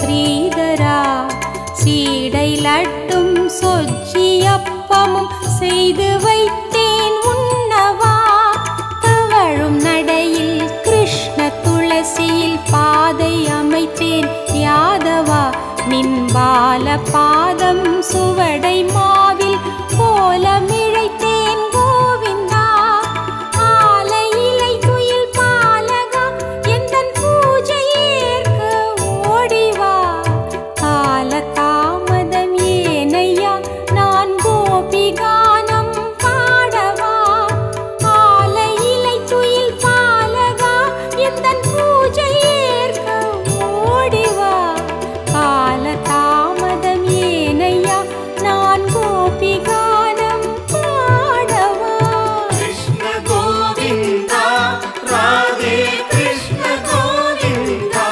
ஸ்ரீதரா சீடை லட்டும் சொஜ்ஜியப்பமும் செய்து வைத்தேன் உண்ணவா தவழும் நடையில் கிருஷ்ண துளசியில் பாதை அமைத்தேன் யாதவா நின்பால பாதம் சுவடை மாவில் கோலமிழைத்தேன் கோவிந்தா ஆலை இலை துயில் பாலகா எந்தன் பூஜை ஏற்க ஓடிவா கால தாமதம் ஏனையா நான் கோபி கானம் பாடவா ஆலை இலை துயில் பாலகா எந்தன் பூஜை ஏற்க ஓடிவா கால தாமதம் ஏனையா நான் கோபி கானம் பாடவா கிருஷ்ண கோவிந்தா ராதே கிருஷ்ண கோவிந்தா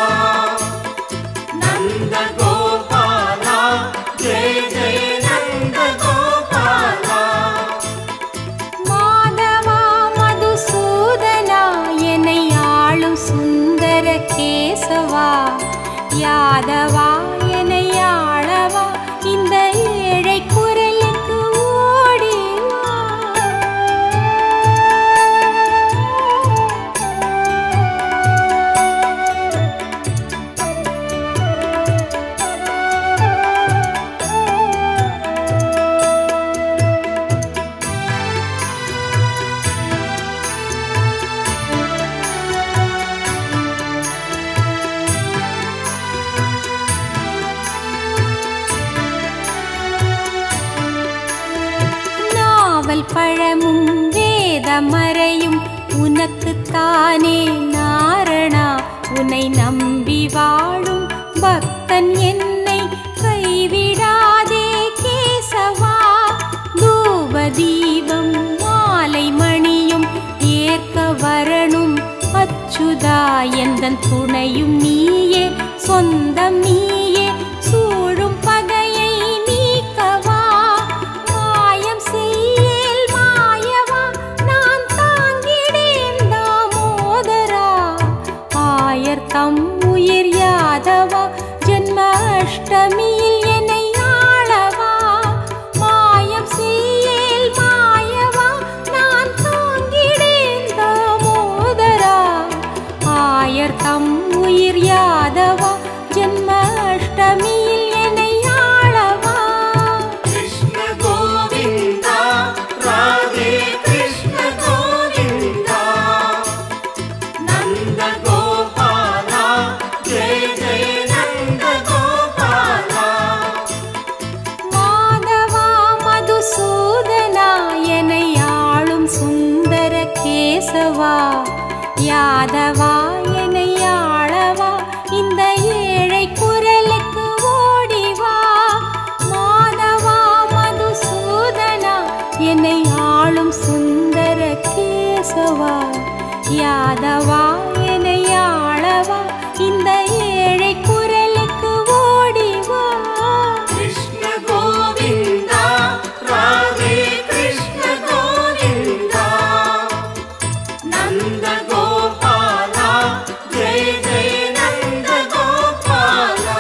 நந்த கோபாலா ஜெய ஜெய நந்த கோபாலா மாதவா மதுசூதனா என்னை ஆளும் சுந்தர கேசவா யாதவா என்னை ஆளவா இந்த ஏழை குரலுக்கு ஓடிவா நாவல் பழமும் வேதமறையும் உனக்குத்தானே நாரணா உன்னை நம்பி வாழும் பக்தன் என்னை கைவிடாதே கேசவா தூப தீபம் மாலை மணியும் ஏற்க வரணும் அச்சுதா எந்தன் துணையும் நீயே சொந்தம் நீயே சூழும் பகையை நீக்கவா மாயம் செய்யேல் மாயவா நான் தாங்கிடேன் தாமோதரா ஆயர்தம் உயிர் யாதவா ஜென்ம அஷ்டமியில் என்னை ஆளவா மாயம் செய்யேல் மாயவா நான் தாங்கிடேன் தாமோதரா ஆயர்தம் உயிர் யாதவா ஜென்ம அஷ்டமியில் என்னை ஆளவா கிருஷ்ண கோவிந்தா ராதே கிருஷ்ண கோவிந்தா நந்த கோபாலா ஜெய ஜெய நந்த கோபாலா மாதவா மதுசூதனா என்னை ஆளும் சுந்தர கேசவா யாதவா என்னை ஆளவா இந்த ஏழை குரலுக்கு ஓடிவா மாதவா மதுசூதனா என்னை ஆளும் சுந்தர கேசவா யாதவா என்னை ஆளவா இந்த ஏழை குரலுக்கு ஓடிவா கிருஷ்ண கோவிந்தா ராதே கிருஷ்ண கோவிந்தா நந்த கோபாலா ஜெய ஜெய நந்த கோபாலா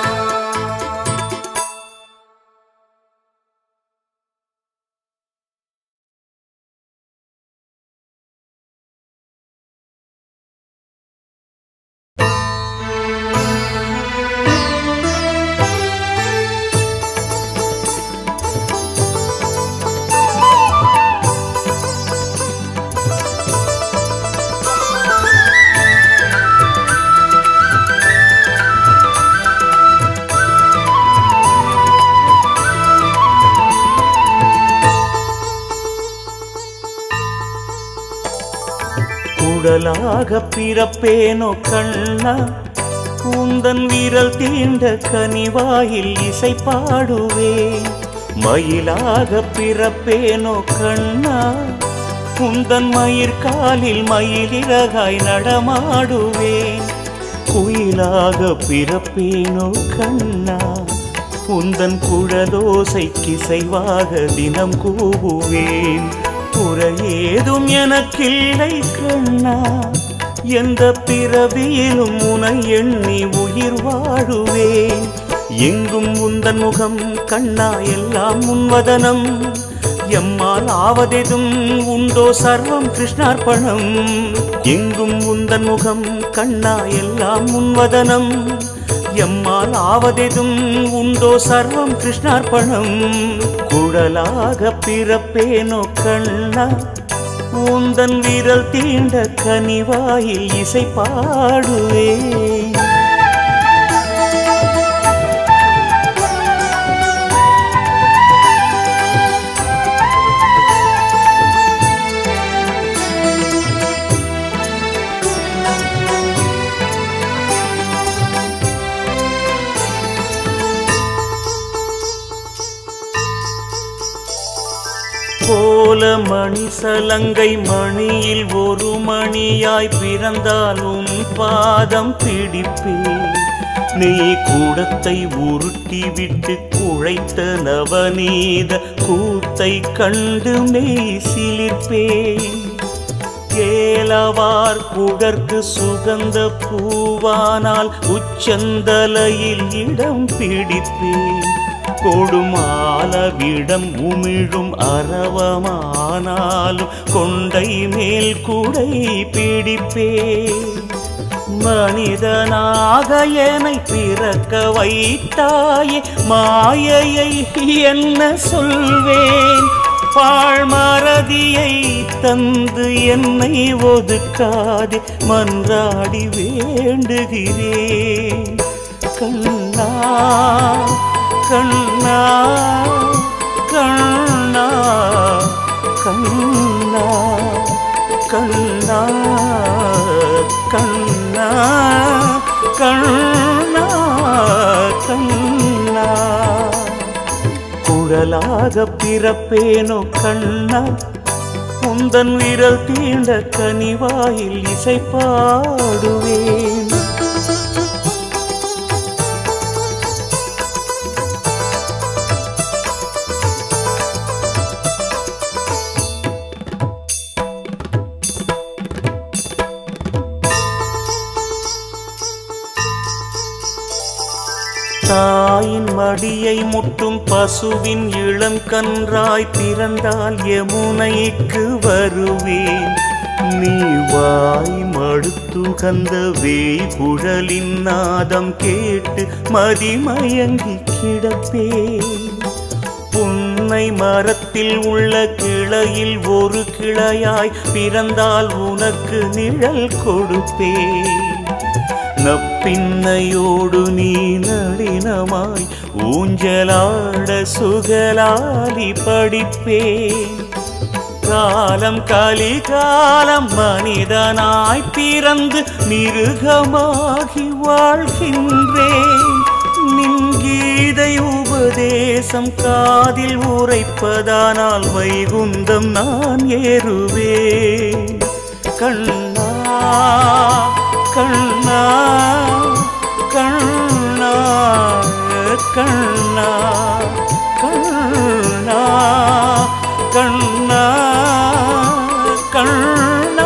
உடலாக பிறப்பேனோ கண்ணா உந்தன் விரல் தீண்ட கனிவாயில் இசை பாடுவேன் மயிலாக பிறப்பேனோ கண்ணா உந்தன் மயிர்காலில் மயிலிறகாய் நடமாடுவேன் குயிலாக பிறப்பேனோ கண்ணா உந்தன் குழலோசைக்கிசைவாக தினம் கூவுவேன் குறையேதும் எனக்கில்லை கண்ணா எந்த பிறவியிலும் உனை எண்ணி உயிர் வாழுவேன். எங்கும் உந்தன் முகம் கண்ணா எல்லாம் உன்வதனம். எம்மால் ஆவதெதும் உண்டோ சர்வம் கிருஷ்ணார்ப்பணம். எங்கும் உந்தன் முகம் கண்ணா எல்லாம் உன்வதனம். எம்மால் ஆவதெதும் உண்டோ சர்வம் கிருஷ்ணார்ப்பணம். குழலாக பிறப்பேனோ கண்ணா உந்தன் விரல் தீண்ட கனிவாயில் இசை பாடுவேன். போல மணி சலங்கை மணியில் ஒரு மணியாய் பிறந்தால் உன் பாதம் பிடிப்பேன். நீ கூடத்தை உருட்டி விட்டு குழைத்த நவநீத கூத்தை கண்டு மெய் சிலிர்ப்பேன். ஏலவார் குடற்கு சுகந்த பூவானால் உச்சந்தலையில் இடம் பிடிப்பேன். கொடுமாலவிடம் உமிழும் அரவமானாலும் கொண்டை மேல் கூடை பிடிப்பேன். மனிதனாக என்னை பிறக்க வைத்தாயே மாயையை என்ன சொல்வேன். பாழ்மறதியை தந்து என்னை ஒதுக்காதே மன்றாடி வேண்டுகிறேன். கண்ணா கண்ணா கண்ணா கண்ணா கண்ணா கண்ணா கண்ணா கண்ணா. குழலாக பிறப்பேனோ கண்ணா உந்தன் விரல் தீண்ட கனிவாயில் இசை பாடுவேன். தாயின் மடியை முட்டும் பசுவின் இளம் கன்றாய் பிறந்தால் யமுனைக்கு வருவேன். நீ வாய் மடுத்துகந்த வேய்குழலின் நாதம் கேட்டு மதிமயங்கி கிடப்பேன். புன்னை மரத்தில் உள்ள கிளையில் ஒரு கிளையாய் பிறந்தால் உனக்கு நிழல் கொடுப்பேன். நப்பின்னையோடு நீ நளினமாய் ஊஞ்சலாட சுகலாலி படிப்பேன். காலம் கலிகாலம் மனிதனாய் பிறந்து மிருகமாகி வாழ்கின்றேன். நின் கீதை உபதேசம் காதில் உரைப்பதானால் வைகுந்தம் நான் ஏறுவேன். கண்ணா கண்ணா கண்ணா கண்ணா கண்ணா கண்ணா கண்ணா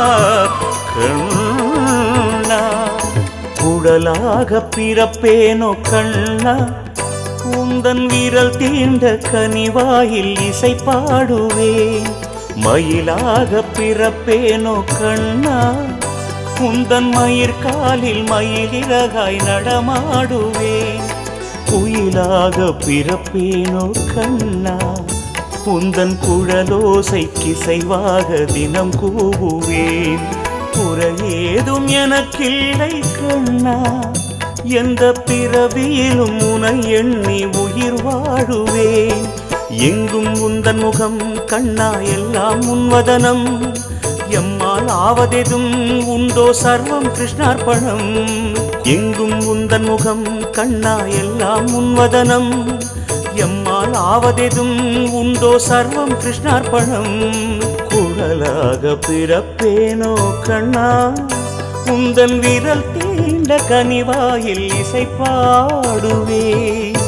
கண்ணா. குழலாக பிறப்பேனோ கண்ணா உந்தன் விரல் தீண்ட கனிவாயில் இசை பாடுவேன். மயிலாக பிறப்பேனோ கண்ணா உந்தன் மயிர்காலில் மயிலிறகாய் நடமாடுவேன். குயிலாக பிறப்பேனோ கண்ணா உந்தன் குழலோசை கிசைவாக தினம் கூவுவேன். குறையேதும் எனக்கில்லை கண்ணா எந்த பிறவியிலும் உனை எண்ணி உயிர் வாழுவேன். எங்கும் உந்தன் முகம் கண்ணா எல்லாம் உன்வதனம். எம்மால் ஆவதெதும் உண்டோ சர்வம் கிருஷ்ணார்ப்பணம். எங்கும் உந்தன் முகம் கண்ணா எல்லாம் உன்வதனம். எம்மால் ஆவதெதும் உண்டோ சர்வம் கிருஷ்ணார்ப்பணம். குழலாக பிறப்பேனோ கண்ணா உந்தன் விரல் தீண்ட கனிவாயில் இசை பாடுவேன்.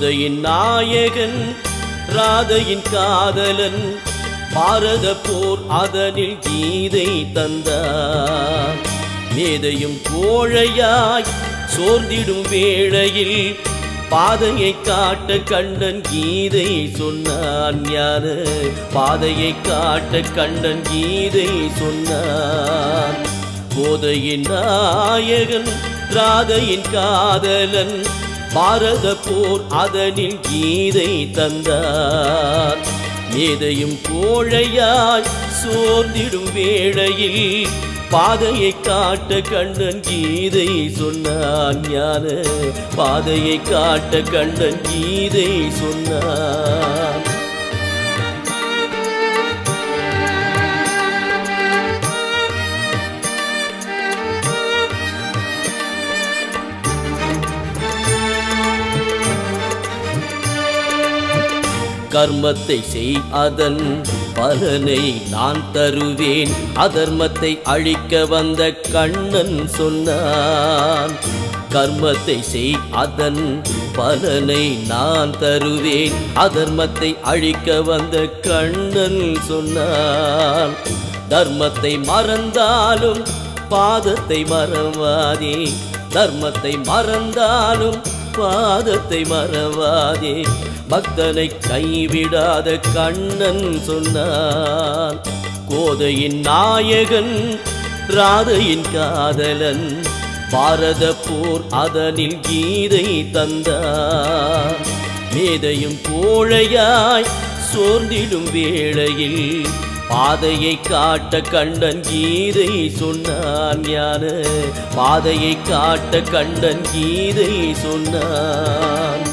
கோதையின் நாயகன் ராதையின் காதலன் பாரத போர் அதனில் கீதை தந்தார் மேதையும் கோழையாய் சோர்ந்திடும் வேளையில் பாதையை காட்ட கண்ணன் கீதை சொன்னான் ஞான பாதையை காட்ட கண்ணன் கீதை சொன்னான் கோதையின் நாயகன் ராதையின் காதலன் பாரத போர் அதனில் கீதை தந்தார் மேதையும் கோழையாய் சோர்ந்திடும் வேளையில் பாதையை காட்ட கண்ணன் கீதை சொன்னான் ஞான பாதையை காட்ட கண்ணன் கீதை சொன்னான் கர்மத்தை செய் அதன் பலனை நான் தருவேன் அதர்மத்தை அழிக்க வந்த கண்ணன் சொன்னான் கர்மத்தை செய் அதன் பலனை நான் தருவேன் அதர்மத்தை அழிக்க வந்த கண்ணன் சொன்னான் தர்மத்தை மறந்தாலும் பாதத்தை மறவாதே தர்மத்தை மறந்தாலும் பாதத்தை மறவாதே பக்தனை கைவிடாத கண்ணன் சொன்னான் கோதையின் நாயகன் ராதையின் காதலன் பாரத போர் அதனில் கீதை தந்தார் மேதையும் கோழையாய் சோர்ந்திடும் வேளையில் பாதையை காட்ட கண்ணன் கீதை சொன்னான் ஞான பாதையை காட்ட கண்ணன் கீதை சொன்னான்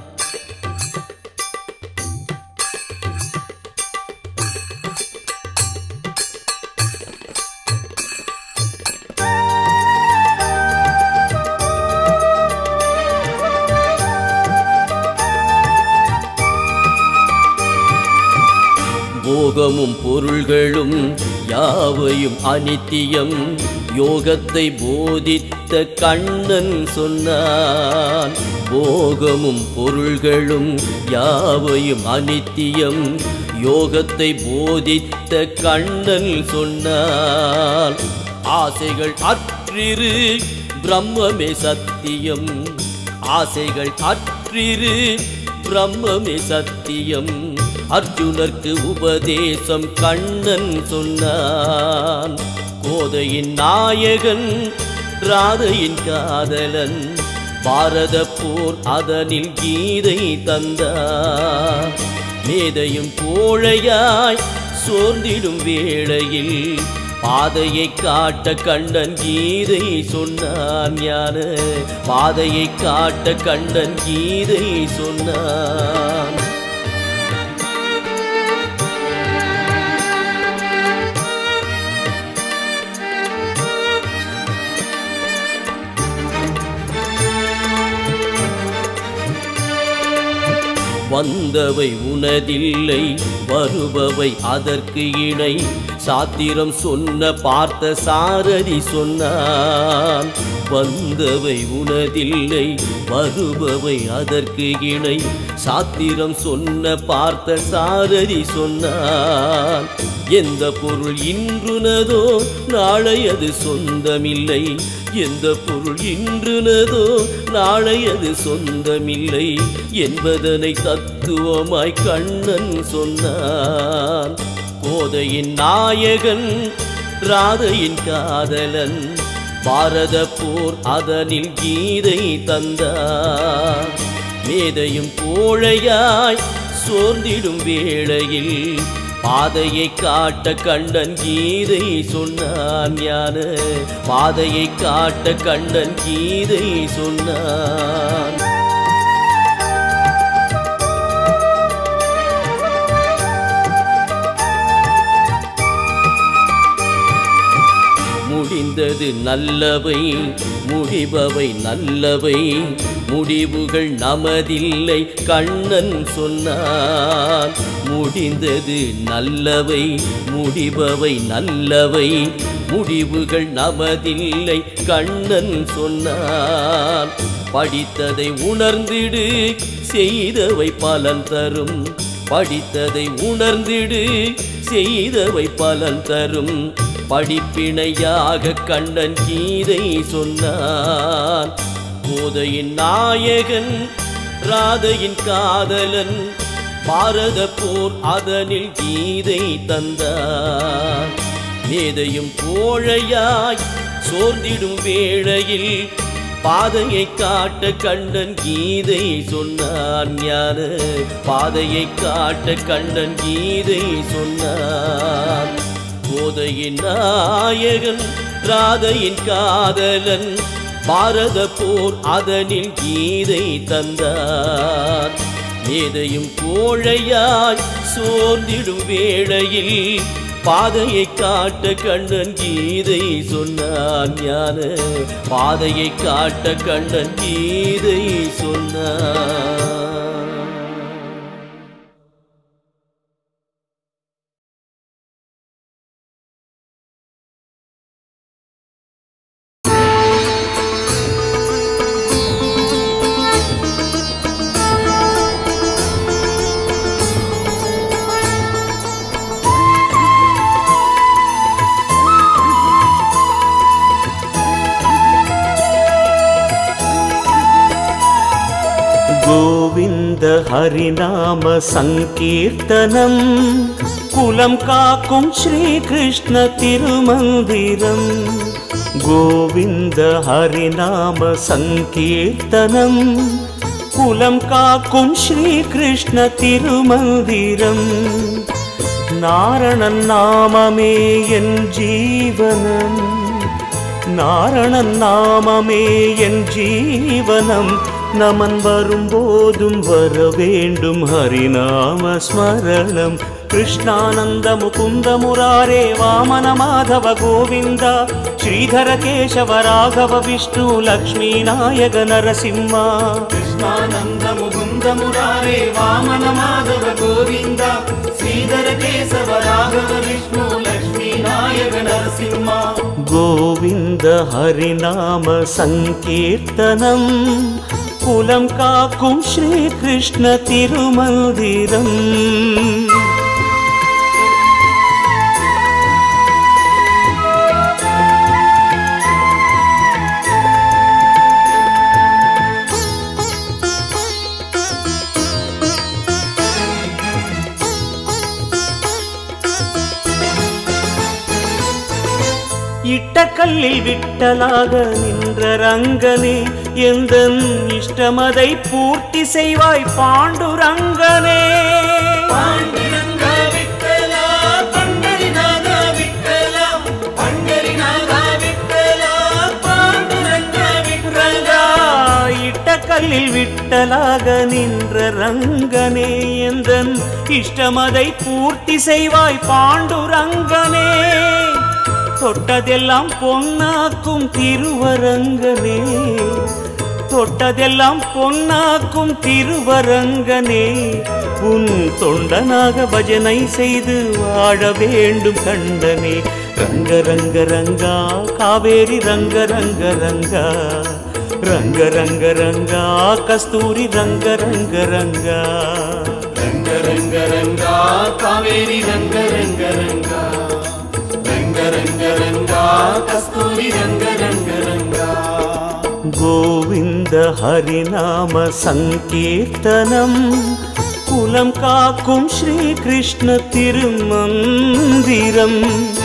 போகமும் பொருள்களும் யாவையும் அனித்தியம் யோகத்தை போதித்த கண்ணன் சொன்னான் போகமும் பொருள்களும் யாவையும் அனித்தியம் யோகத்தை போதித்த கண்ணன் சொன்னான் ஆசைகள் அற்றிரு பிரம்மமே சத்தியம் ஆசைகள் அற்றிரு பிரம்மமே சத்தியம் அர்ஜுனர்க்கு உபதேசம் கண்ணன் சொன்னான் கோதையின் நாயகன் ராதையின் காதலன் பாரத போர் அதனில் கீதை தந்தார் மேதையும் கோழையாய் சோர்ந்திடும் வேளையில் பாதையை காட்ட கண்ணன் கீதை சொன்னான் ஞான பாதையை காட்ட கண்ணன் கீதை சொன்னான் வந்தவை உனதில்லை வருபவை அதற்கு இணை சாத்திரம் சொன்ன பார்த்த சாரதி சொன்னான் வந்தவை உனதில்லை வருபவை அதற்கு இணை சாத்திரம் சொன்ன பார்த்த சாரதி சொன்னான் எந்த பொருள் இன்றுனதோ நாளை அது சொந்தமில்லை எந்த பொருள் இன்றுனதோ நாளை அது சொந்தமில்லை என்பதனை தத்துவமாய் கண்ணன் சொன்னான் கோதையின் நாயகன் ராதையின் காதலன் பாரத போர் அதனில் கீதை தந்தார் மேதையும் கோழையாய் சோர்ந்திடும் வேளையில் பாதையை காட்ட கண்ணன் கீதை சொன்னான் ஞான பாதையை காட்ட கண்ணன் கீதை சொன்னான் முடிந்தது நல்லவை முடிபவை நல்லவை முடிவுகள் நமதில்லை கண்ணன் சொன்னான் முடிந்தது நல்லவை முடிபவை நல்லவை முடிவுகள் நமதில்லை கண்ணன் சொன்னான். படித்ததை உணர்ந்திடு செய்தவை பலன் தரும். படித்ததை உணர்ந்திடு செய்தவை பலன் தரும். படிப்பினையாக கண்ணன் கீதை சொன்னான். கோதையின் நாயகன் ராதையின் காதலன் பாரத போர் அதனில் கீதை தந்தார். மேதையும் கோழையாய் சோர்ந்திடும் வேளையில் பாதையை காட்ட கண்ணன் கீதை சொன்னான். ஞான பாதையை காட்ட கண்ணன் கீதை சொன்னான். கோதையின் நாயகன் ராதையின் காதலன் பாரத போர் அதனில் கீதை தந்தார். மேதையும் கோழையாய் சோர்ந்திடும் வேளையில் பாதையை காட்ட கண்ணன் கீதை சொன்னான். ஞான பாதையை காட்ட கண்ணன் கீதை சொன்னான். கோவிந்த ஹரிநாம சங்கீர்த்தனம் குலம் காக்கும் ஸ்ரீ கிருஷ்ண திருமந்திரம். கோவிந்த ஹரிநாம சங்கீர்த்தனம் குலம் காக்கும் ஸ்ரீ கிருஷ்ண திருமந்திரம். நாரணன் நாமமே என் ஜீவனம். நாரணன் நாமமே என் ஜீவனம். நமன் வரும்போதும் வர வேண்டும் ஹரிநாம ஸ்மரணம். கிருஷ்ணானந்த முகுந்த முராரே வாமன மாதவ கோவிந்த ஸ்ரீதர கேசவ ராகவ விஷ்ணு லக்ஷ்மீ நாயக நரசிம்ம. கிருஷ்ணானந்த முகுந்த முராரே வாமன மாதவ கோவிந்த ஸ்ரீதர கேசவ ராகவ விஷ்ணு லக்ஷ்மீ நாயக நரசிம்ம. கோவிந்த ஹரிநாம சங்கீர்த்தனம் குலம் காக்கும் ஸ்ரீ கிருஷ்ண திருமந்திரம். இட்ட கல்லில் விட்டலாக நின்ற ரங்கனே எந்தன் இஷ்டமதை பூர்த்தி செய்வாய் பாண்டுரங்கனே. பாண்டுரங்கா விட்டலா பண்டரிநாதா விட்டலா பண்டரிநாதா விட்டலா பாண்டுரங்கா விட்டலா. இட்ட கல்லில் விட்டலாக நின்ற ரங்கனே எந்தன் இஷ்டமதை பூர்த்தி செய்வாய் பாண்டுரங்கனே. தொட்டதெல்லாம் பொன்னாக்கும் திருவரங்கனே. தொட்டதெல்லாம் பொன்னாக்கும் திருவரங்கனே. உன் தொண்டனாக பஜனை செய்து வாழ வேண்டும் கண்டனே. ரங்க ரங்க ரங்கா காவேரி ரங்க ரங்க ரங்கா. ரங்க ரங்க ரங்கா கஸ்தூரி ரங்க ரங்க ரங்கா. ரங்க ரங்க ரங்கா காவேரி ரங்க ரங்க ரங்கா. ரங்க ரங்க ரங்கா கஸ்தூரி ரங்க ரங்க ரங்கா. கோவிந்த ஹரிநாம சங்கீர்த்தனம் குலம் காக்கும் ஸ்ரீ கிருஷ்ண திருமந்திரம்.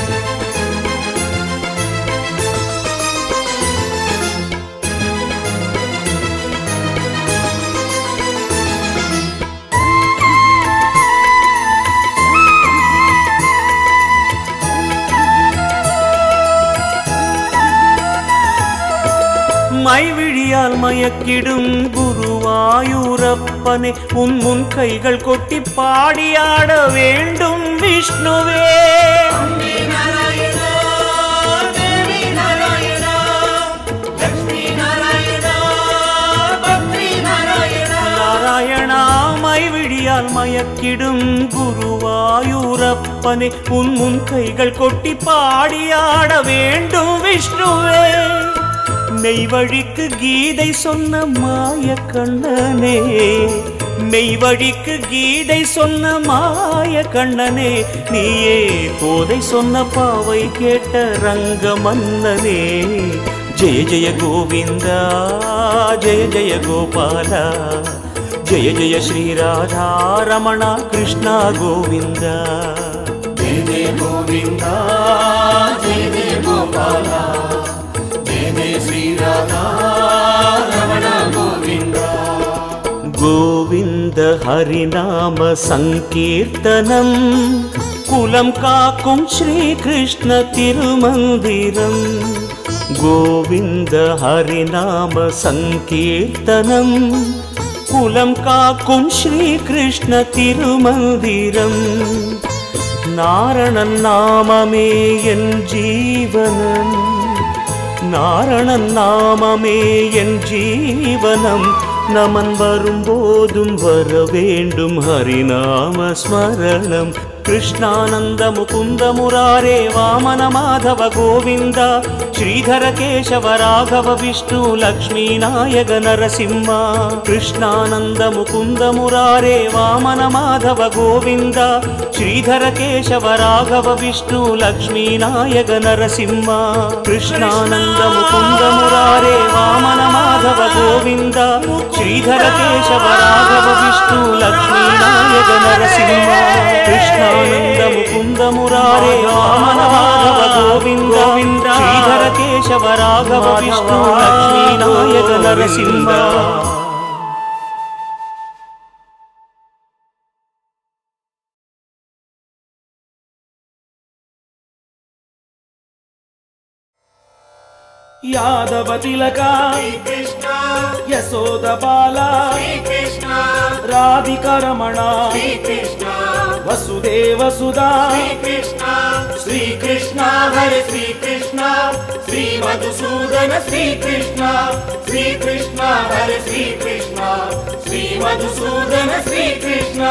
மைவிழியால் மயக்கிடும் குருவாயூரப்பனே உன் முன் கைகள் கொட்டி பாடியாட வேண்டும் விஷ்ணுவே. நாராயணா மைவிழியால் மொழியால் மயக்கிடும் குருவாயூரப்பனே உன் முன் கைகள் கொட்டி பாடியாட வேண்டும் விஷ்ணுவே. மெய்வழிக்கு கீதை சொன்ன மாய கண்ணனே, மெய்வழிக்கு கீதை சொன்ன மாய கண்ணனே, நீயே போதை சொன்ன பாவை கேட்ட ரங்க மன்னனே. ஜெய ஜெய கோவிந்தா ஜெய ஜெய கோபாலா, జయ జయ శ్రీ రాధా రమణ కృష్ణ గోవింద. జయ జయ గోవింద జయ జయ గోపాల, జయ జయ శ్రీ రాధా రమణ గోవింద. గోవింద హరినామ సంకీర్తనం కులం కాకుం శ్రీకృష్ణ తిరుమందిరం. గోవింద హరినామ సంకీర్తనం குலம் காக்கும் ஸ்ரீகிருஷ்ண திருமந்திரம். நாரணன் நாமமே என் ஜீவனம், நாரணன் நாமமே என் ஜீவனம். நமன் வரும்போதும் வர வேண்டும் ஹரிநாம ஸ்மரணம். कृष्णानंद मुकुंद मुरारे वामन माधव गोविंद, श्रीधर केशव राघव विष्णु लक्ष्मी नायक नरसिंह. कृष्णानंद मुकुंद मुरारे वामन माधव गोविंद, श्रीधर केशव राघव विष्णु लक्ष्मी नायक नरसिंह. कृष्णानंद मुकुंद मुरारे वामन माधव गोविंद, श्रीधर केशव राघव विष्णु लक्ष्मी नायक नरसिंह. कृष्णानंद मुकुंद मुरारे वामन माधव गोविंद, श्रीधर केशव राघव विष्णु लक्ष्मी नायक नरसिंह. यादव तिलका कृष्ण यशोद बाला कृष्ण राधिका रमणा कृष्ण वसुदेव सुधा कृष्ण श्री कृष्ण हरे श्री कृष्ण श्री मधुसूदन श्री कृष्ण श्री कृष्ण हरे श्री कृष्ण श्री मधुसूदन श्री कृष्ण.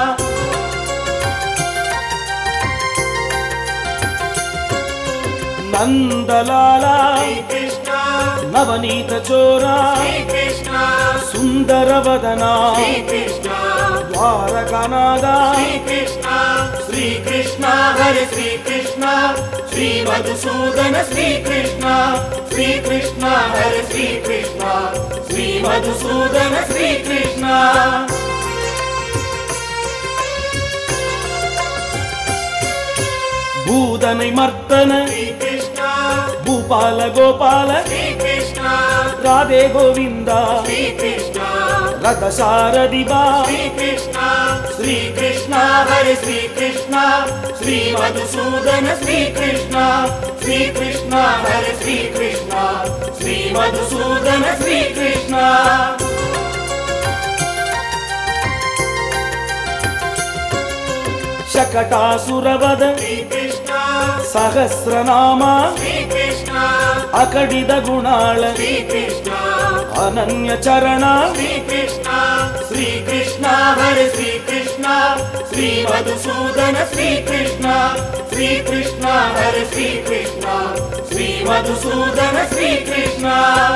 नंदलाला कृष्ण नवनीत चोरा कृष्ण सुंदर वदना कृष्ण द्वारकानादा कृष्ण श्री कृष्ण हरे श्री कृष्ण श्री मधुसूदन श्री कृष्ण श्री कृष्ण हरे श्री कृष्ण श्री मधुसूदन श्री कृष्ण. भूदनै मर्दन कृष्ण भूपाल गोपाल कृष्ण राधे गोविंदा श्री कृष्ण रथ सारथि बा कृष्ण श्री कृष्ण हरे श्री कृष्ण श्री मधुसूदन श्री कृष्ण श्री कृष्ण हरे श्री कृष्ण श्री मधुसूदन श्री कृष्ण. शकटासुरवद कृष्ण सहस्रनामा कृष्ण अकडिद गुणाल कृष्ण अनन्य चरण श्री कृष्ण श्री कृष्ण हरे श्री कृष्ण श्री मधुसूदन श्री कृष्ण श्री कृष्ण हरे श्री कृष्ण श्री मधुसूदन श्री कृष्ण.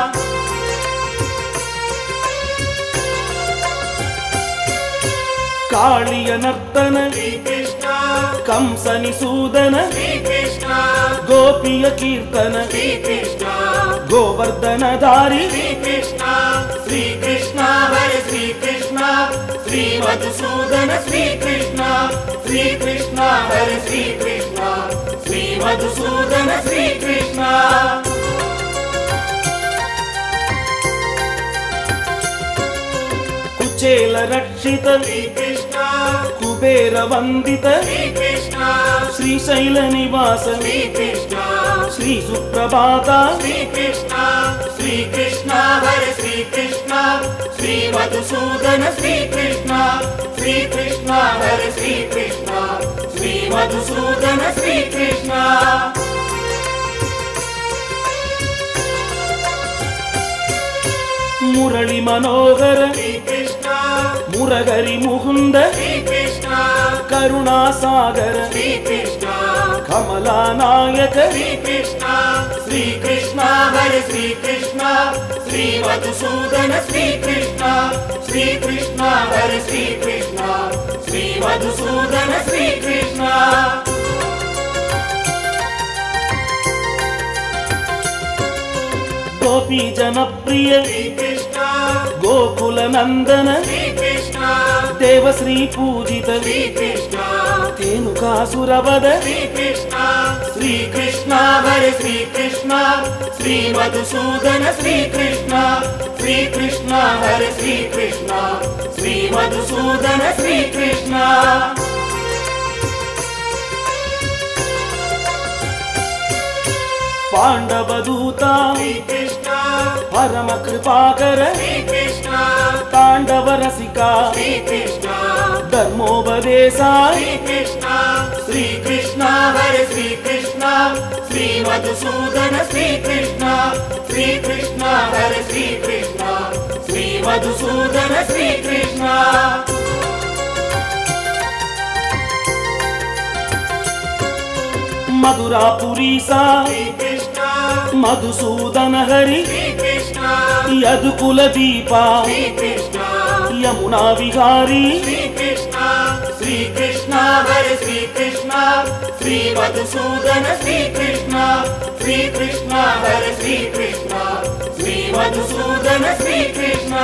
कालिय नर्तन कृष्ण कंसनि सूदन कृष्ण गोपिय कीर्तन कृष्ण गोवर्धन धारी कृष्ण श्री कृष्ण हरे श्री कृष्ण श्री मधुसूदन श्री कृष्ण श्री कृष्ण हरे श्री कृष्ण श्री मधुसूदन श्री कृष्ण. कुचेल रक्षित कृष्ण कुबेर वंदित कृष्ण श्रीशैल निवास कृष्ण श्री सुप्रभाता श्री कृष्ण श्री कृष्ण हरे श्री कृष्ण श्री मधुसूदन श्री कृष्ण श्री कृष्ण हरे श्री कृष्ण श्री मधुसूदन श्री कृष्ण. முரளி மனோகர ஸ்ரீ கிருஷ்ணா முரகரி முகுந்த ஸ்ரீ கிருஷ்ணா கருணாசாகர ஸ்ரீ கிருஷ்ணா கமலாநாயக ஸ்ரீ கிருஷ்ணா ஸ்ரீ கிருஷ்ணா ஹரே ஸ்ரீ கிருஷ்ணா ஸ்ரீ மதுசூதன ஸ்ரீ கிருஷ்ணா ஸ்ரீ கிருஷ்ணா ஹரே ஸ்ரீ கிருஷ்ணா ஸ்ரீ மதுசூதன ஸ்ரீ கிருஷ்ணா கோபி ஜனப்பிரிய ஸ்ரீ கிருஷ்ணா கோகுல நந்தன ஸ்ரீ கிருஷ்ணா தேவஸ்ரீ பூஜித ஸ்ரீ கிருஷ்ணா தேனுகாசுரவத ஸ்ரீ கிருஷ்ணா ஸ்ரீ கிருஷ்ணா ஹரே ஸ்ரீ கிருஷ்ணா ஸ்ரீ மதுசூதன ஸ்ரீ கிருஷ்ணா ஸ்ரீ கிருஷ்ணா ஹரே ஸ்ரீ கிருஷ்ணா ஸ்ரீ மதுசூதன ஸ்ரீ கிருஷ்ணா பாண்டவதூதா ஸ்ரீ கிருஷ்ணா பரம கிருபாகர ஸ்ரீ கிருஷ்ணா தாண்டவ ரசிகா ஸ்ரீ கிருஷ்ணா தர்மோபதேசா ஸ்ரீ கிருஷ்ணா ஸ்ரீ கிருஷ்ணா ஹரே ஸ்ரீ கிருஷ்ணா ஸ்ரீ மதுசூதன ஸ்ரீ கிருஷ்ணா ஸ்ரீ கிருஷ்ணா ஹரே ஸ்ரீ கிருஷ்ணா ஸ்ரீ மதுசூதன ஸ்ரீ கிருஷ்ணா மதுராபுரீசா ஸ்ரீ கிருஷ்ணா மதுசூதன ஹரி ஸ்ரீ கிருஷ்ணா யதுகுல தீபா ஸ்ரீ கிருஷ்ணா யமுனா விகாரி ஸ்ரீ கிருஷ்ணா ஸ்ரீ கிருஷ்ணா ஹரே ஸ்ரீ கிருஷ்ணா ஸ்ரீ மதுசூதன ஸ்ரீ கிருஷ்ணா ஸ்ரீ கிருஷ்ணா ஹரே ஸ்ரீ கிருஷ்ணா ஸ்ரீ மதுசூதன ஸ்ரீ கிருஷ்ணா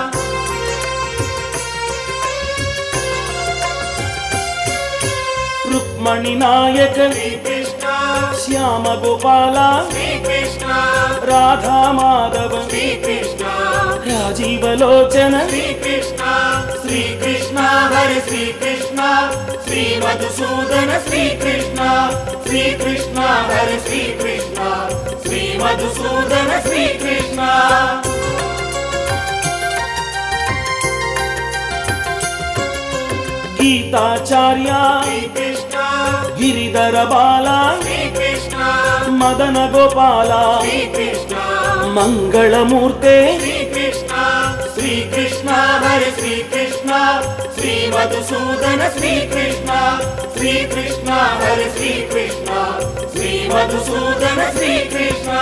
ருக்மணி நாயக ஸ்ரீ கிருஷ்ணா श्याम गोपाला ஸ்ரீ கிருஷ்ணா राधा माधव ஸ்ரீ கிருஷ்ணா राजीव लोचन ஸ்ரீ கிருஷ்ணா ஸ்ரீ கிருஷ்ணா ஹரே ஸ்ரீ கிருஷ்ணா ஸ்ரீ மதுசூதன ஸ்ரீ கிருஷ்ணா ஸ்ரீ கிருஷ்ணா ஹரே ஸ்ரீ கிருஷ்ணா ஸ்ரீ மதுசூதன ஸ்ரீ கிருஷ்ணா गीताचार्या ஸ்ரீ கிருஷ்ணா गिरिधर बाला ஸ்ரீ கிருஷ்ணா मदन गोपाला ஸ்ரீ கிருஷ்ணா मंगलमूर्ते ஸ்ரீ கிருஷ்ணா ஸ்ரீ கிருஷ்ணா ஹரே ஸ்ரீ கிருஷ்ணா ஸ்ரீ மதுசூதன ஸ்ரீ கிருஷ்ணா ஸ்ரீ கிருஷ்ணா ஹரே ஸ்ரீ கிருஷ்ணா ஸ்ரீ மதுசூதன ஸ்ரீ கிருஷ்ணா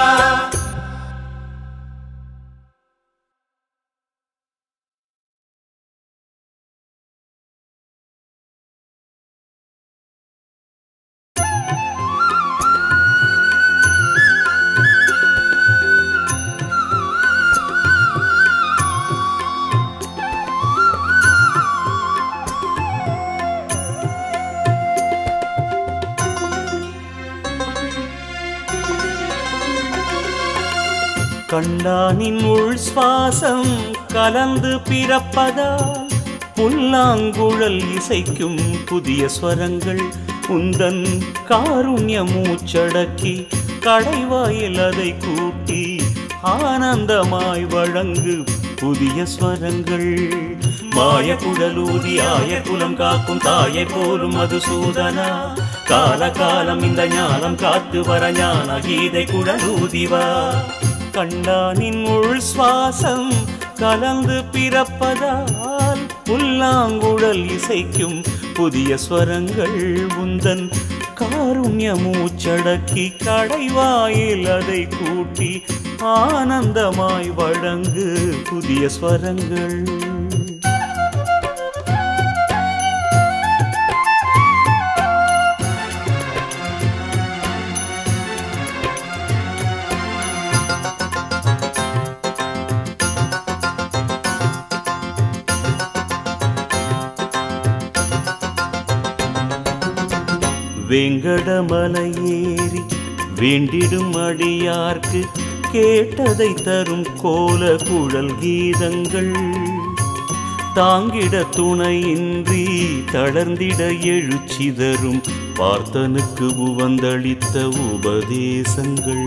கண்டானின் உள் சுவாசம் கலந்து பிறப்பதால் புல்லாங்குழல் இசைக்கும் புதிய ஸ்வரங்கள் உந்தன் காருண்ய மூச்சடக்கி கடைவாயில் அதை கூட்டி ஆனந்தமாய் வழங்கு புதிய ஸ்வரங்கள் மாய குழலூதி ஆய குலம் காக்கும் தாயை போலும் மதுசூதனா கால காலம் இந்த ஞானம் காத்து வர ஞான கீதை குழலூதிவா கண்டானின் உள் சுவாசம் கலந்து பிறப்பதால் புல்லாங்குழல் இசைக்கும் புதிய ஸ்வரங்கள் உந்தன் காருண்ய மூச்சடக்கி கடைவாயில் அதை கூட்டி ஆனந்தமாய் வழங்கு புதிய ஸ்வரங்கள் வேங்கடமலையேறி வேண்டிடும் அடியார்க்கு கேட்டதை தரும் கோல குழல் கீதங்கள் தாங்கிட துணையின்றி தளர்ந்திட எழுச்சிதரும் பார்த்தனுக்கு உவந்தளித்த உபதேசங்கள்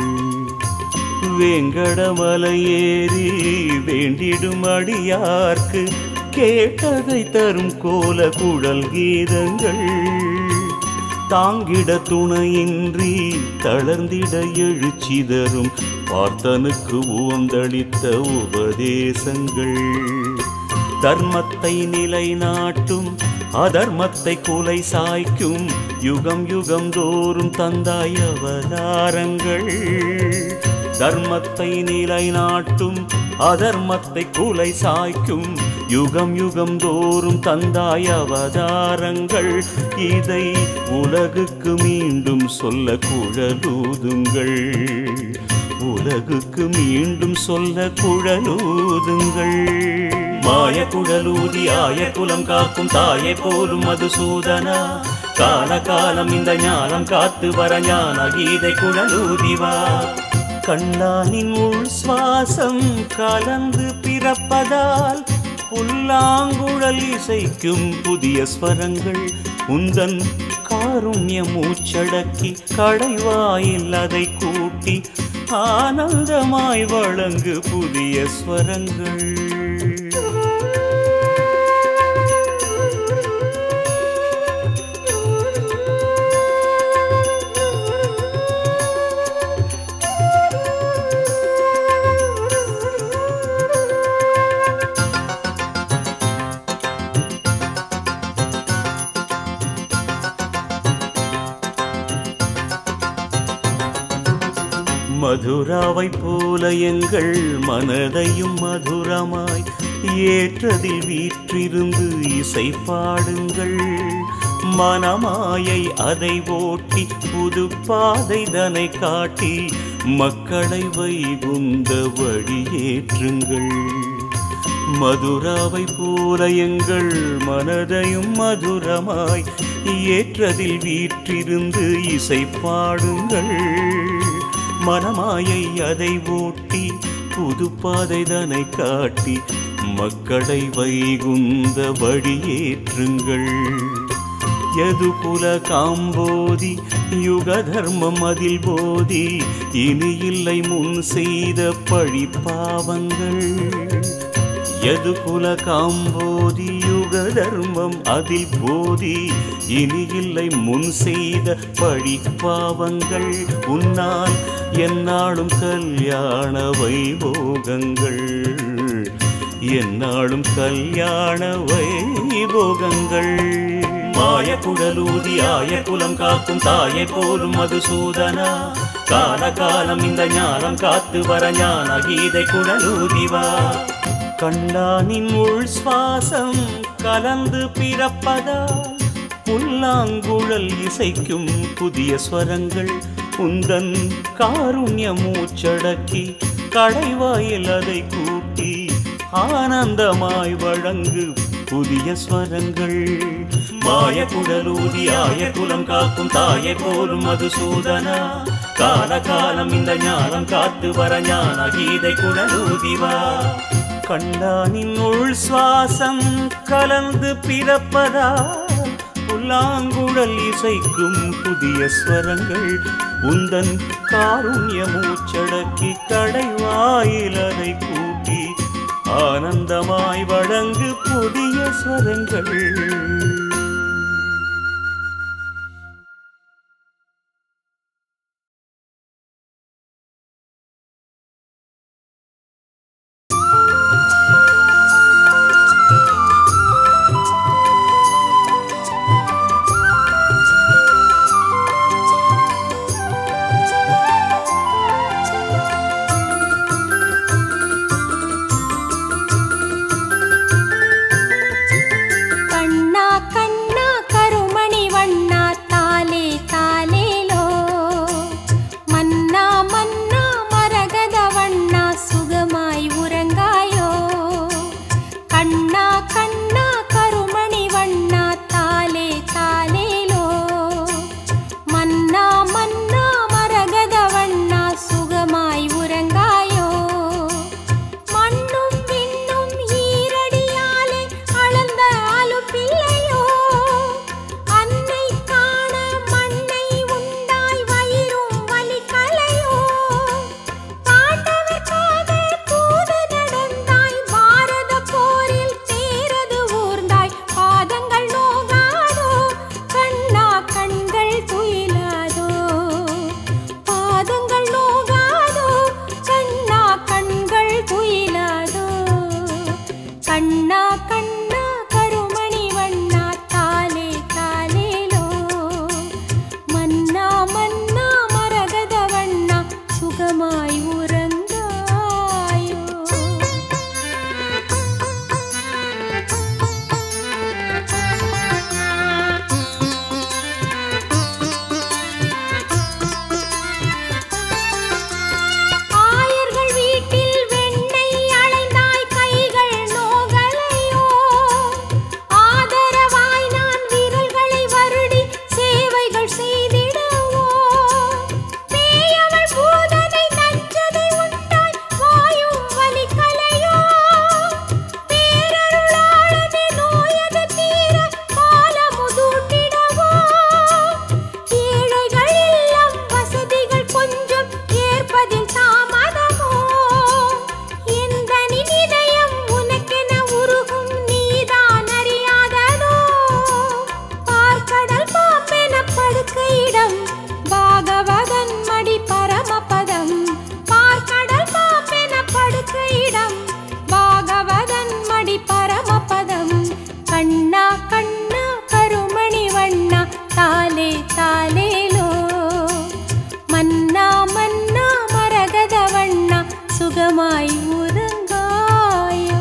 வேங்கடமலையேறி வேண்டிடும் அடியார்க்கு கேட்டதை தரும் கோல குழல் கீதங்கள் தாங்கிட துணையின்றி தளர்ந்திட எழுச்சிதரும் பார்த்தனுக்கு ஊந்தளித்த உபதேசங்கள் தர்மத்தை நிலைநாட்டும் அதர்மத்தை குலை சாய்க்கும் யுகம் யுகம் தோறும் தந்தாய் அவதாரங்கள் தர்மத்தை நிலைநாட்டும் அதர்மத்தை குலை சாய்க்கும் யுகம் யுகம் தோறும் தந்தாய் அவதாரங்கள் இதை உலகுக்கு மீண்டும் சொல்ல குழலூதுங்கள் உலகுக்கு மீண்டும் சொல்ல குழலூதுங்கள் மாய குழலூதி ஆய குலம் காக்கும் தாயை போலும் மதுசூதனா கால காலம் இந்த ஞானம் காத்து வர ஞான கீதை குழலூதிவா கண்ணானின் உள் சுவாசம் கலந்து பிறப்பதால் புல்லாங்குழல் இசைக்கும் புதிய ஸ்வரங்கள் உந்தன் காருண்ய மூச்சடக்கி கடைவாயில் அதை கூட்டி ஆனந்தமாய் வழங்கு புதிய ஸ்வரங்கள் மதுராவை போல எங்கள் மனதையும் மதுரமாய் ஏற்றதில் வீற்றிருந்து இசை பாடுங்கள் மனமாயை அதை ஓட்டி புது பாதை தனை காட்டி மக்களை வைகுந்த வழியேற்றுங்கள் மதுராவை போல எங்கள் மனதையும் மதுரமாய் ஏற்றதில் வீற்றிருந்து இசை பாடுங்கள் மனமாயை அதை ஓட்டி புது பாதை தனை காட்டி மக்களை வைகுந்த வழியேற்றுங்கள் யது குல காம்போதி யுக தர்மம் அதில் போதி இனி இல்லை முன் செய்த பழி பாவங்கள் யது குல காம்போதி யுக தர்மம் அதில் போதி இனி இல்லை முன் செய்த பழி பாவங்கள் உன்னால் என்னாலும் கல்யாண வைபோகங்கள் என்னாலும் கல்யாண வைபோகங்கள் மாய குடலூதி ஆய குலம் காக்கும் தாயை போலும் மதுசூதனா கால காலம் இந்த ஞானம் காத்து வர ஞான கீதை குடலூதிவா கண்ணானின் உள் சுவாசம் கலந்து பிறப்பதால் புல்லாங்குழல் இசைக்கும் புதிய ஸ்வரங்கள் உந்தன் காருண்ய மூச்சடக்கி கடைவாயில் அதை கூட்டி ஆனந்தமாய் வழங்கு புதிய ஸ்வரங்கள் மாய குடலூதி ஆய குலம் காக்கும் தாயை போலும் மதுசூதனா கால காலம் இந்த ஞானம் காத்து வர ஞான கீதை குடலூதிவா கண்ணானின் உள் சுவாசம் கலந்து பிறப்பதால் புல்லாங்குழல் இசைக்கும் புதிய ஸ்வரங்கள் உந்தன் காருண்ய மூச்சடக்கி கடைவாயில் அதை கூட்டி ஆனந்தமாய் வழங்கு புதிய ஸ்வரங்கள் கண்ணா கண்ணா கருமணி வண்ணா தாலே தாலேலோ மன்னா மன்னா மரகத வண்ணா சுகமாய் உறங்காயோ. ஆயர்கள் வீட்டில் வெண்ணெய் அளைந்தாய் கைகள் நோகலையோ ஆதரவாய் நான் விரல்களை வருடி சேவைகள் செய்திடவோ பேயவள் பூதனை நஞ்சதை உண்டாய் வாயும் வலிக்கலையோ பேரருளாளனே நோயது தீர பாலமுதூட்டிடவோ ஏழைகள் இல்லம் வசதிகள் கொஞ்சம் ஏற்பதில் தாமதமோ எந்தனின் இதயம் உனக்கென உருகும் நீதான் அறியாததோ பார்க்கடல் பாம்பென படுக்கையிடம் பாகவதன் மடி பரமபதம் பார்க்கடல் பாம்பென படுக்கையிடம் பாகவதன் மடி பரமபதம் கண்ணா கண்ணா கருமணி வண்ணா தாலே தாலேலோ மன்னா மன்னா மரகத வண்ணா சுகமாய் உறங்காயோ.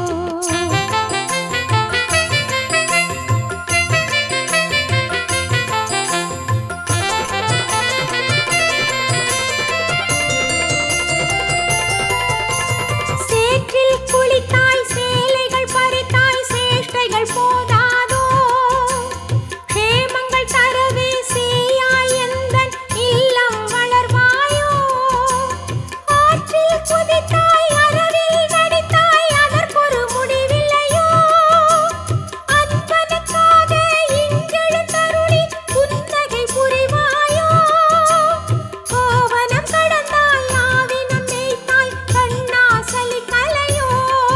சேற்றில் குளித்தாய் சேலைகள் பறித்தாய் சேஷ்டைகள் போதாதோ க்ஷேமங்கள் தரவே சேயாய் எந்தன் இல்லம் வளர்வாயோ ஆற்றில் குதித்தாய் அரவில் நடித்தாய் அதற்கொரு முடிவில்லையோ அன்பனுக்காக இங்கெழுந்தருளி புன்னகை புரிவாயோ கோவனம் கடந்தாய் ஆவினம் மேய்த்தாய் கண்ணா சலிக்கலையோ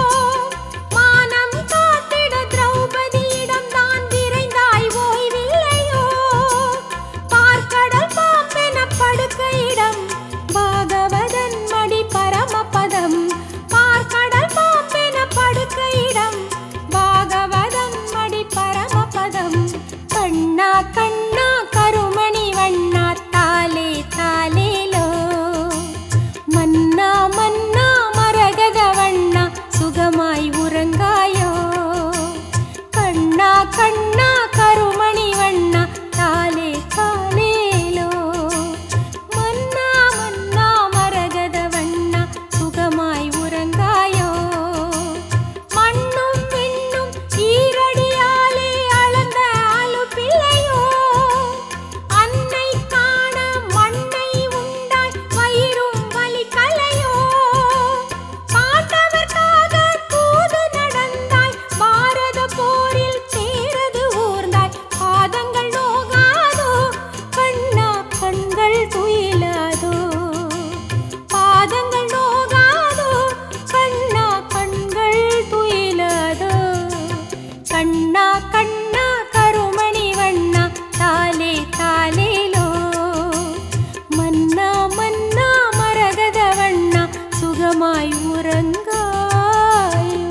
மானம் காத்திட திரௌபதியிடம் தான் விரைந்தாய் ஓய்வில்லையோ பார்க்கடல் பாம்பென படுக்கையிடம் பாகவதன் மடி பரமபதம் பார்க்கடல் பாம்பென படுக்கையிடம் பாகவதன் மடி பரமபதம் கண்ணா கண்ணா கருமணி வண்ணா தாலே தாலேலோ மன்னா மன்னா மரகத வண்ணா சுகமாய் உறங்காயோ கண்ணா கண்ணா கருமணி வண்ணா தாலே தாலேலோ மன்னா மன்னா மரகத வண்ணா சுகமாய் உறங்காயோ மண்ணும் விண்ணும் ஈரடியாலே அளந்த அலுப்பில்லையோ அன்னை காண மண்ணை உண்டாய் வயிறும் வலிக்கலையோ பாண்டவர்க்காக தூது நடந்தாய் பாரத போரில் தேரது ஊர்ந்தாய் பாதங்கள் நோகாதோ கண்ணா கண்கள் துயிலாதோ பாதங்கள் நோகாதோ கண்ணா கண்கள் துயிலாதோ கண்ணா கண்ணா கருமணி வண்ணா தாலே தாலேலோ மன்னா மன்னா மரகத வண்ணா சுகமாய் உறங்காயோ.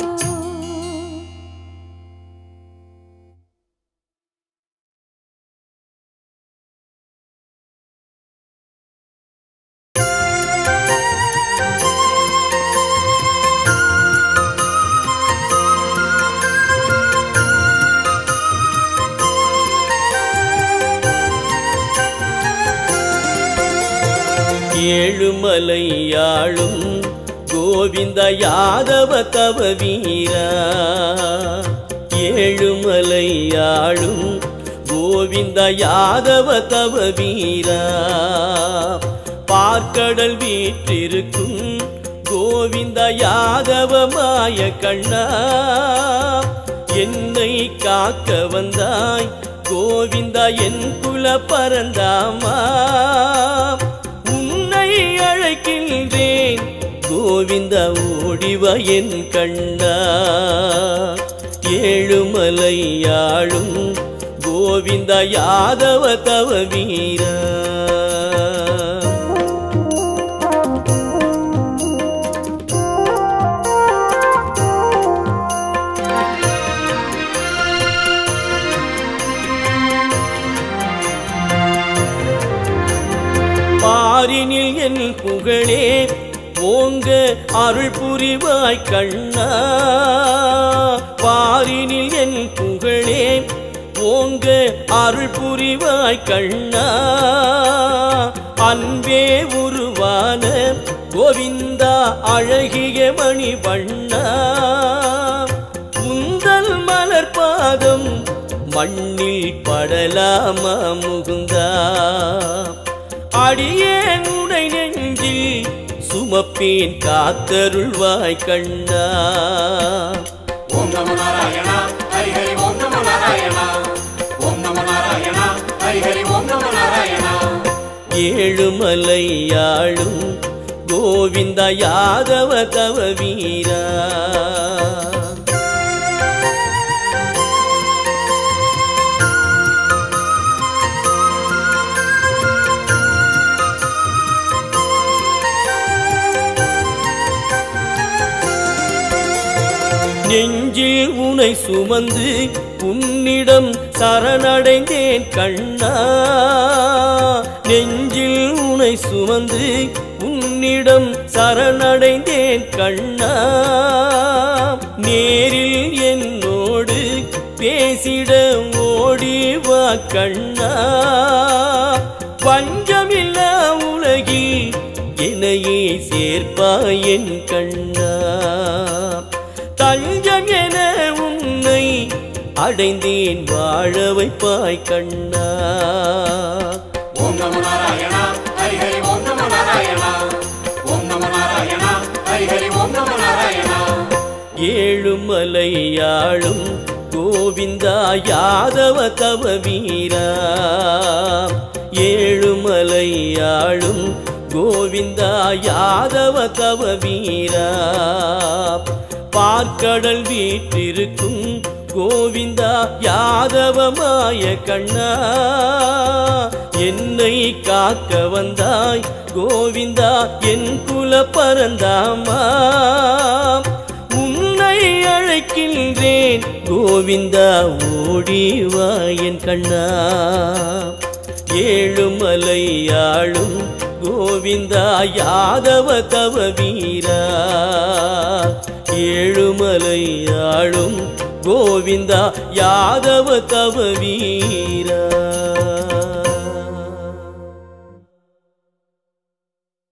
ஏழுமலையாளும் கோவிந்த யாதவ தவ வீரா ஏழுமலையாளும் கோவிந்த யாதவ தவ வீரா பார்க்கடல் வீற்றிருக்கும் கோவிந்த யாதவ மாய கண்ணா என்னை காக்க வந்தாய் கோவிந்தா என் குல பரந்தாமா உன்னை அழைக்கின்றேன் கோவிந்தா ஓடிவா என் கண்ணா ஏழுமலையாளும் கோவிந்தா யாதவ தவ வீரா புகழே ஓங்க அருள் புரிவாய் கண்ணா பாரினில் என் புகழே ஓங்க அருள் புரிவாய் கண்ணா அன்பே உருவான கோவிந்தா அழகிய மணி வண்ணா உந்தல் மலர் பாதம் மண்ணில் படலாமா முகுந்தா அடியேன் உடை நெஞ்சில் சுமப்பேன் காத்தருள்வாய் கண்ணா ஓம் நமோ நாராயணா ஹரி ஹரி ஓம் நமோ நாராயணா ஓம் நமோ நாராயணா ஹரி ஹரி ஓம் நமோ நாராயணா ஏழுமலையாளும் கோவிந்தா யாதவ தவ வீரா நெஞ்சில் உனை சுமந்து உன்னிடம் சரணடைந்தேன் கண்ணா நெஞ்சில் உனை சுமந்து உன்னிடம் சரணடைந்தேன் கண்ணா நேரில் என்னோடு பேசிட ஓடிவா கண்ணா பஞ்சமில்லா உலகில் என்னையே சேர்ப்பாய் என் கண்ணா தஞ்சம் என உன்னை அடைந்தேன் வாழ வைப்பாய் கண்ணா ஓம் நமோ நாராயணா ஹரி ஹரி ஓம் நமோ நாராயணா ஓம் நமோ நாராயணா ஹரி ஹரி ஓம் நமோ நாராயணா ஏழுமலையாளும் கோவிந்தா யாதவ தவ வீரா ஏழுமலையாளும் கோவிந்தா யாதவ தவ வீரா பார்க்கடல் வீற்றிருக்கும் கோவிந்தா யாதவமாய கண்ணா என்னை காக்க வந்தாய் கோவிந்தா என் குல பரந்தாமா உன்னை அழைக்கின்றேன் கோவிந்தா ஓடிவா என் கண்ணா ஏழுமலையாளும் கோவிந்தா யாதவ தவ வீரா ஏழுமலையாளும் கோவிந்தா யாதவ தவ வீரா